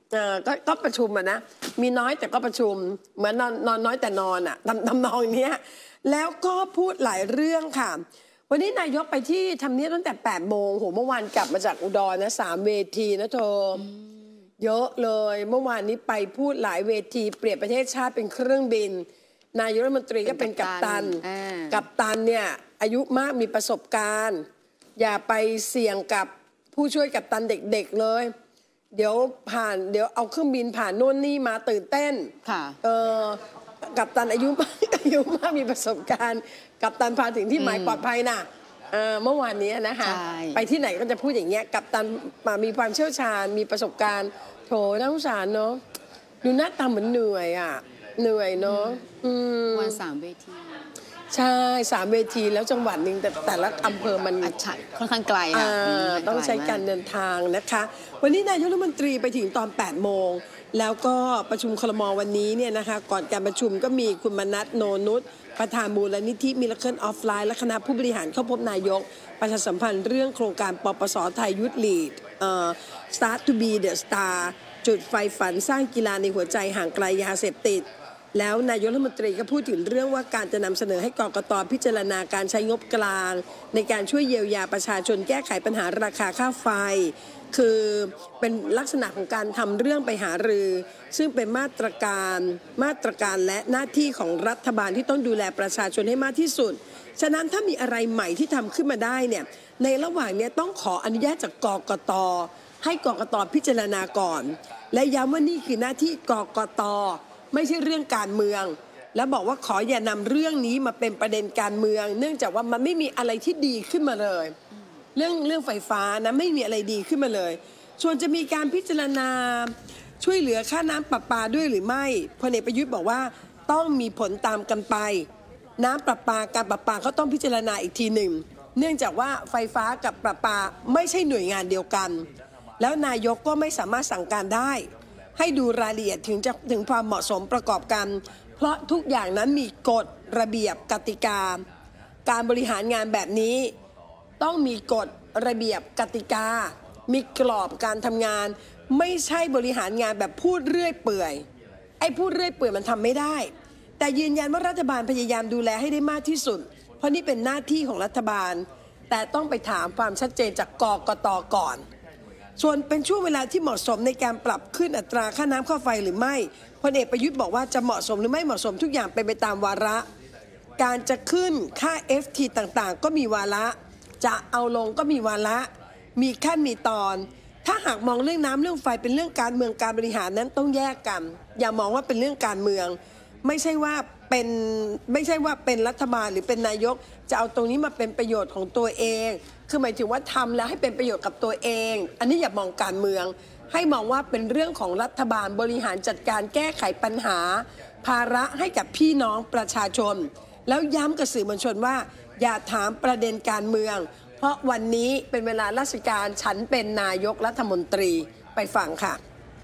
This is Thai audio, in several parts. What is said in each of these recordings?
ก็ประชุมอะนะมีน้อยแต่ก็ประชุมเหมือนนอนน้อยแต่นอนอะทำนองเนี้ยแล้วก็พูดหลายเรื่องค่ะวันนี้นายกไปที่ทำเนียบตั้งแต่8 โมงโหเมื่อวานกลับมาจากอุดรนะ3 เวทีนะเธอเยอะเลยเมื่อวานนี้ไปพูดหลายเวทีเปรียบประเทศชาติเป็นเครื่องบินนายกรัฐมนตรีก็เป็นกัปตันเนี่ยอายุมากมีประสบการณ์อย่าไปเสี่ยงกับผู้ช่วยกัปตันเด็กๆเลยเดี๋ยวเอาเครื่องบินผ่านโน่นนี่มาตื่นเต้นค่ะกัปตันอายุมากมีประสบการณ์กัปตันพาถึงที่หมายปลอดภัยนะเมื่อวานนี้นะคะไปที่ไหนก็จะพูดอย่างเงี้ยกัปตันมีความเชี่ยวชาญมีประสบการณ์โถน่าสงสารเนาะดูหน้าตาเหมือนเหนื่อยอ่ะเหนื่อยเนาะวัน3 เวทีใช่3 เวทีแล้วจังหวัดหนึ่งแต่ละอำเภอมันค่อนข้างไกลต้องใช้การเดินทางนะคะวันนี้นายกรัฐมนตรีไปถึงตอน8 โมงแล้วก็ประชุมครม.วันนี้เนี่ยนะคะก่อนการประชุมก็มีคุณมนัส โนนุชประธานมูลนิธิมิราเคิลออฟไลน์และคณะผู้บริหารเข้าพบนายกประชาสัมพันธ์เรื่องโครงการปปส.ไทยยุทธลีดStart to be the star จุดไฟฝันสร้างกีฬาในหัวใจห่างไกลยาเสพติดแล้วนายกรัฐมนตรีก็พูดถึงเรื่องว่าการจะนำเสนอให้กกต.พิจารณาการใช้งบกลางในการช่วยเยียวยาประชาชนแก้ไขปัญหาราคาค่าไฟคือเป็นลักษณะของการทำเรื่องไปหารือซึ่งเป็นมาตรการและหน้าที่ของรัฐบาลที่ต้องดูแลประชาชนให้มากที่สุดฉะนั้นถ้ามีอะไรใหม่ที่ทำขึ้นมาได้เนี่ยในระหว่างนี้ต้องขออนุญาตจากกกต.ให้กกต.พิจารณาก่อนและย้ำว่านี่คือหน้าที่กกต.ไม่ใช่เรื่องการเมืองและบอกว่าขออย่านำเรื่องนี้มาเป็นประเด็นการเมืองเนื่องจากว่ามันไม่มีอะไรที่ดีขึ้นมาเลยเรื่องไฟฟ้านะไม่มีอะไรดีขึ้นมาเลยส่วนจะมีการพิจารณาช่วยเหลือค่าน้ำประปาด้วยหรือไม่พลเอกประยุทธ์บอกว่าต้องมีผลตามกันไปน้ำประปาการประปาเขาต้องพิจารณาอีกทีหนึ่งเนื่องจากว่าไฟฟ้ากับประปาไม่ใช่หน่วยงานเดียวกันแล้วนายกก็ไม่สามารถสั่งการได้ให้ดูรายละเอียดถึงความเหมาะสมประกอบกันเพราะทุกอย่างนั้นมีกฎระเบียบกติกาการบริหารงานแบบนี้ต้องมีกฎระเบียบกติกามีกรอบการทำงานไม่ใช่บริหารงานแบบพูดเรื่อยเปื่อยไอ้พูดเรื่อยเปื่อยมันทำไม่ได้แต่ยืนยันว่ารัฐบาลพยายามดูแลให้ได้มากที่สุดเพราะนี่เป็นหน้าที่ของรัฐบาลแต่ต้องไปถามความชัดเจนจากกกต.ก่อนส่วนเป็นช่วงเวลาที่เหมาะสมในการปรับขึ้นอัตราค่าน้ำค่าไฟหรือไม่พลเอกประยุทธ์บอกว่าจะเหมาะสมหรือไม่เหมาะสมทุกอย่างเป็นไปตามวาระการจะขึ้นค่า FT ต่างๆก็มีวาระจะเอาลงก็มีวาระมีขั้นมีตอนถ้าหากมองเรื่องน้ำเรื่องไฟเป็นเรื่องการเมืองการบริหารนั้นต้องแยกกันอย่ามองว่าเป็นเรื่องการเมืองไม่ใช่ว่าเป็นรัฐบาลหรือเป็นนายกจะเอาตรงนี้มาเป็นประโยชน์ของตัวเองคือหมายถึงว่าทำแล้วให้เป็นประโยชน์กับตัวเองอันนี้อย่ามองการเมืองให้มองว่าเป็นเรื่องของรัฐบาลบริหารจัดการแก้ไขปัญหาภาระให้กับพี่น้องประชาชนแล้วย้ำกับสื่อมวลชนว่าอย่าถามประเด็นการเมืองเพราะวันนี้เป็นเวลาราชการฉันเป็นนายกรัฐมนตรีไปฟังค่ะ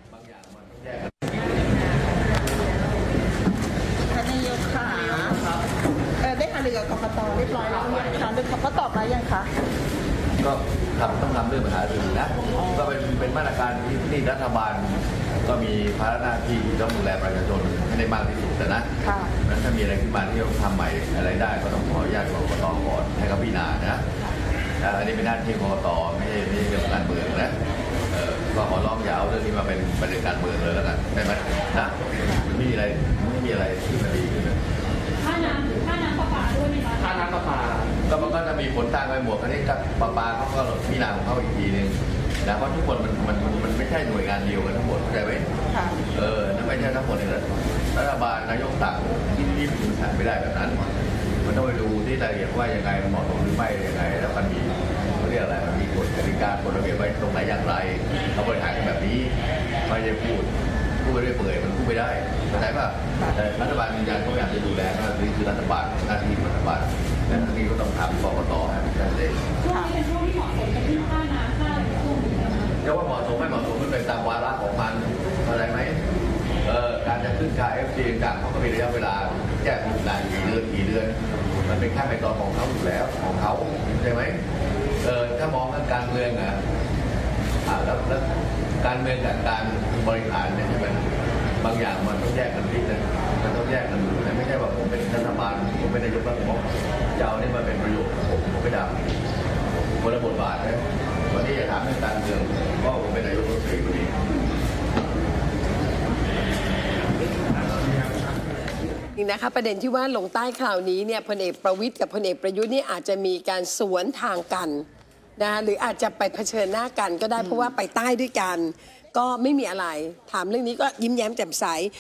ได้หารือกับกกต.เรียบร้อยแล้วค่ะโดยเขาตอบมายังคะก็ต้องทำเรื่องปัญหาอื่นนะก็เป็นมาตรการที่รัฐบาลก็มีภาระหน้าที่ต้องดูแลประชาชนให้ได้มากที่สุดนะนั้นถ้ามีอะไรขึ้นมาที่ต้องทำใหม่อะไรได้ก็ต้องขออนุญาตกกต.ก่อนให้เขาพิจารณานะอันนี้เป็นหน้าที่กกต.ไม่ใช่เรื่องการเมืองนะก็ขอร้องอย่าเอาเรื่องนี้มาเป็นประเด็นการเมืองเลยแล้วกันได้ไหมนะไม่มีอะไรที่มันดีขึ้นค่าน้ำประปาด้วยไหมคะค่าน้ำประปาก็มันก็จะมีผลทางไปหมดอันนี้กับประปาเขาก็พิจารณาของเขาอีกทีนึงนะเพราะทุกคนมันไม่ใช่หน่วยงานเดียวกันทั้งหมดเข้าใจไหมนั่นไม่ใช่ทั้งหมดเลยรัฐบาลนายกสั่งที่มันสั่งไม่ได้แบบนั้นมันต้องไปดูที่รายละเอียดว่ายังไงมันเหมาะสมหรือไม่ยังไงแล้วมันมีเขาเรียกอะไรมันมีกฎกติกากฎระเบียบไว้ตรงไหนอย่างไรเขาบริหารกันแบบนี้ไม่ได้พูดไปเรื่อยเปื่อยมันพูดไม่ได้เข้าใจป่ะแต่รัฐบาลยืนยันเขาอยากจะดูแลนี่คือรัฐบาลหน้าที่ของรัฐบาลและหน้าที่ก็ต้องทำกกต.ให้มันชัดเจนช่วงนี้เป็นช่วงที่เหมาะสมกับที่ค่าน้ำค่าอะไรช่วงนี้จะว่าเหมาะสมไม่เหมาะสมมันเป็นตามวาระของมันเข้าใจไหมการจะขึ้นค่า FT ต่างเขาก็มีระยะเวลาแจ้งนานกี่เดือนมันเป็นขั้นเป็นตอนของเขาอยู่แล้วของเขาใช่ไหมถ้ามองเรื่องการเมืองแล้วการเมืองกับการบริหารเนี่ยใช่ไหมบางอย่างมันต้องแยกกันพิจารณามันต้องแยกกันดูนะไม่ใช่ว่าผมเป็นรัฐบาลผมเป็นนายกแล้วผมจะเอานี่มาเป็นประโยชน์ผมไม่ได้คนละบทบาทนะวันนี้จะถามเรื่องการเมืองเพราะผมเป็นนายกรัฐมนตรีคนนี้นี่นะคะประเด็นที่ว่าลงใต้คราวนี้เนี่ยพลเอกประวิตรกับพลเอกประยุทธ์นี่อาจจะมีการสวนทางกันนะคะหรืออาจจะไปเผชิญหน้ากันก็ได้เพราะว่าไปใต้ด้วยกันก็ไม่มีอะไรถามเรื่องนี้ก็ยิ้มแย้มแจ่มใส